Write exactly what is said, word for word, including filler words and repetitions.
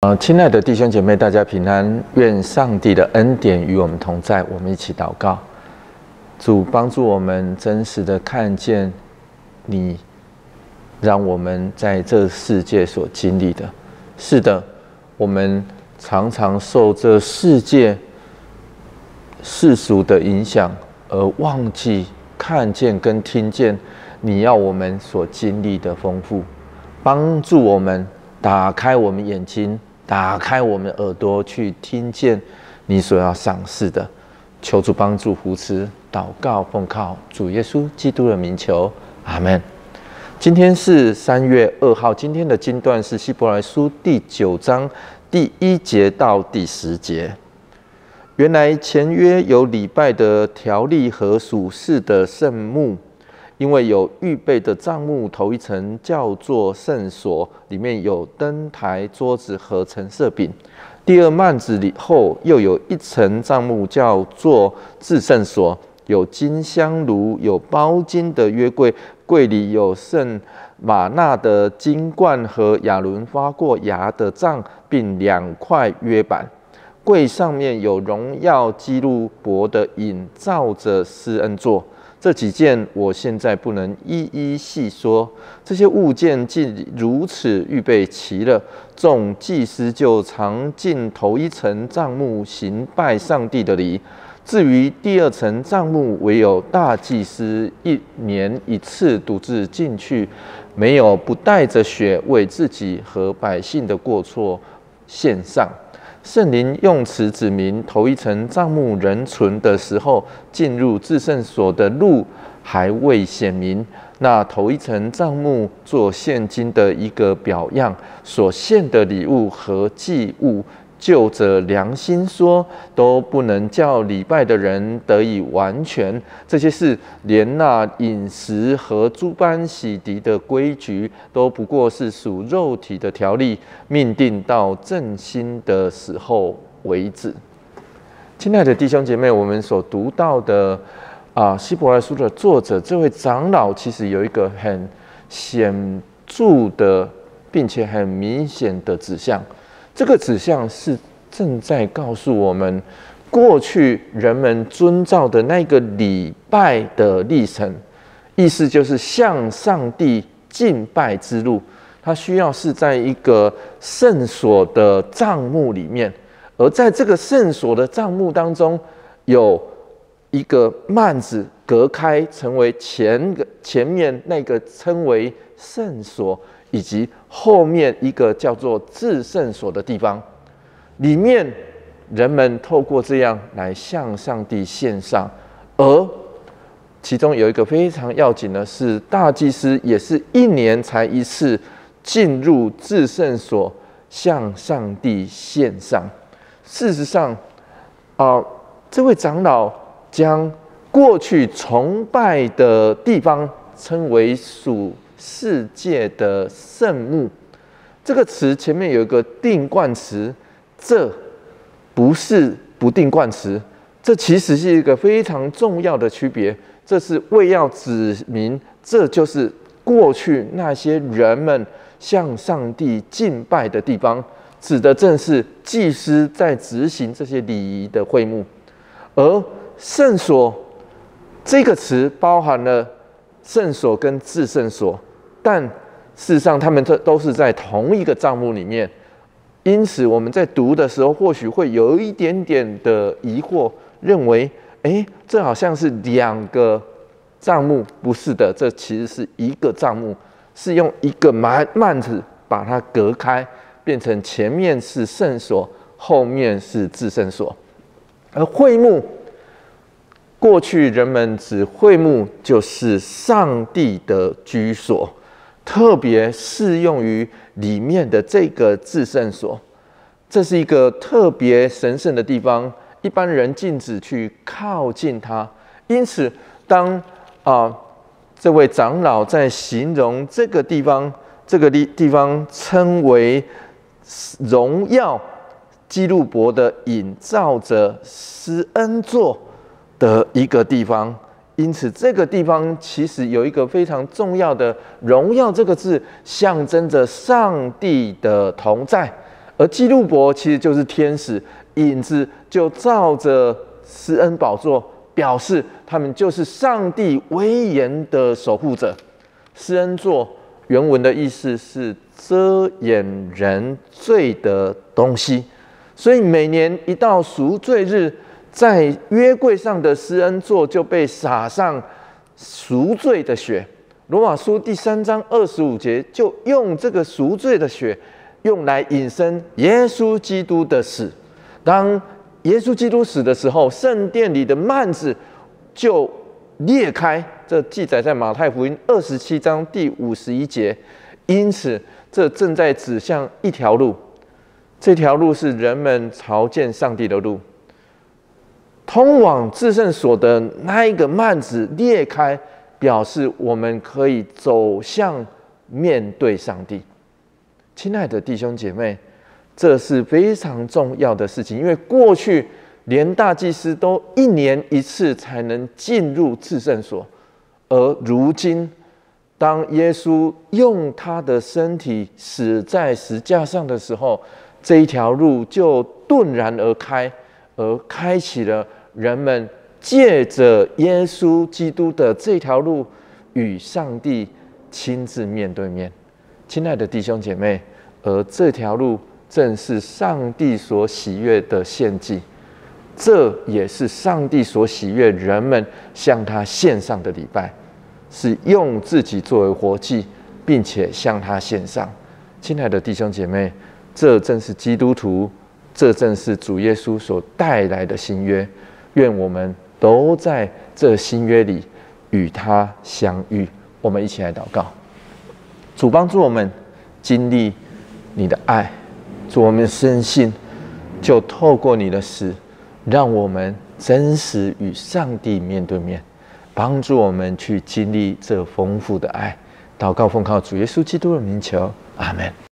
呃，亲爱的弟兄姐妹，大家平安，愿上帝的恩典与我们同在。我们一起祷告，主帮助我们真实的看见你，让我们在这世界所经历的。是的，我们常常受这世界世俗的影响，而忘记看见跟听见你要我们所经历的丰富，帮助我们打开我们眼睛，打开我们耳朵，去听见你所要赏赐的。求主帮助扶持，祷告奉靠主耶稣基督的名求，阿们。今天是三月二号，今天的经段是希伯来书第九章第一节到第十节。原来前约有礼拜的条例和属世的圣幕，因为有预备的帐幕，头一层叫做圣所，里面有灯台、桌子和陈设饼。第二幔子里后又有一层帐幕，叫做至圣所，有金香炉，有包金的约柜，柜里有圣玛纳的金冠和亚伦发过芽的杖，并两块约板。柜上面有荣耀基路伯的影照着施恩座。这几件我现在不能一一细说，这些物件既如此预备齐了，众祭司就常进头一层帐幕行拜上帝的礼。至于第二层帐幕，唯有大祭司一年一次独自进去，没有不带着血为自己和百姓的过错献上。圣灵用词指明，头一层帐幕仍存的时候，进入至圣所的路还未显明。那头一层帐幕做现今的一个表样，所献的礼物和祭物，就着良心说，都不能叫礼拜的人得以完全。这些事，连那饮食和诸般洗涤的规矩，都不过是属肉体的条例，命定到正心的时候为止。亲爱的弟兄姐妹，我们所读到的啊，希伯来书的作者这位长老，其实有一个很显著的，并且很明显的指向。这个指向是正在告诉我们，过去人们遵照的那个礼拜的历程，意思就是向上帝敬拜之路，它需要是在一个圣所的帐幕里面，而在这个圣所的帐幕当中，有一个幔子隔开，成为前前面那个称为圣所，以及后面一个叫做至圣所的地方，里面人们透过这样来向上帝献上，而其中有一个非常要紧的是，大祭司也是一年才一次进入至圣所向上帝献上。事实上，啊、呃，这位长老将过去崇拜的地方称为属世界的圣幕。这个词前面有一个定冠词，这不是不定冠词，这其实是一个非常重要的区别。这是为要指明，这就是过去那些人们向上帝敬拜的地方，指的正是祭司在执行这些礼仪的会幕。而圣所这个词包含了圣所跟至圣所，但事实上他们都是在同一个帐幕里面，因此我们在读的时候或许会有一点点的疑惑，认为哎，这好像是两个帐幕。不是的，这其实是一个帐幕，是用一个幔子把它隔开，变成前面是圣所，后面是至圣所。而会幕，过去人们指会幕就是上帝的居所，特别适用于里面的这个至圣所。这是一个特别神圣的地方，一般人禁止去靠近它。因此，当啊、呃、这位长老在形容这个地方，这个地地方称为荣耀基路伯的影照着施恩座的一个地方。因此这个地方其实有一个非常重要的荣耀这个字，象征着上帝的同在， 而基路伯其实就是天使，影子就照着施恩宝座，表示他们就是上帝威严的守护者。施恩座原文的意思是遮掩人罪的东西，所以每年一到赎罪日，在约柜上的施恩座就被撒上赎罪的血。罗马书第三章二十五节就用这个赎罪的血用来引申耶稣基督的死。当耶稣基督死的时候，圣殿里的幔子就裂开，这记载在马太福音二十七章第五十一节。因此这正在指向一条路，这条路是人们朝见上帝的路。通往至圣所的那一个幔子裂开，表示我们可以走向面对上帝。亲爱的弟兄姐妹，这是非常重要的事情，因为过去连大祭司都一年一次才能进入至圣所，而如今当耶稣用他的身体死在十架上的时候，这一条路就顿然而开，而开启了人们借着耶稣基督的这条路与上帝亲自面对面。亲爱的弟兄姐妹，而这条路正是上帝所喜悦的献祭，这也是上帝所喜悦人们向他献上的礼拜，是用自己作为活祭，并且向他献上。亲爱的弟兄姐妹，这正是基督徒，这正是主耶稣所带来的新约。愿我们都在这新约里与他相遇。我们一起来祷告。主帮助我们经历你的爱，主，我们深信就透过你的死，让我们真实与上帝面对面，帮助我们去经历这丰富的爱。祷告奉靠主耶稣基督的名求，阿们。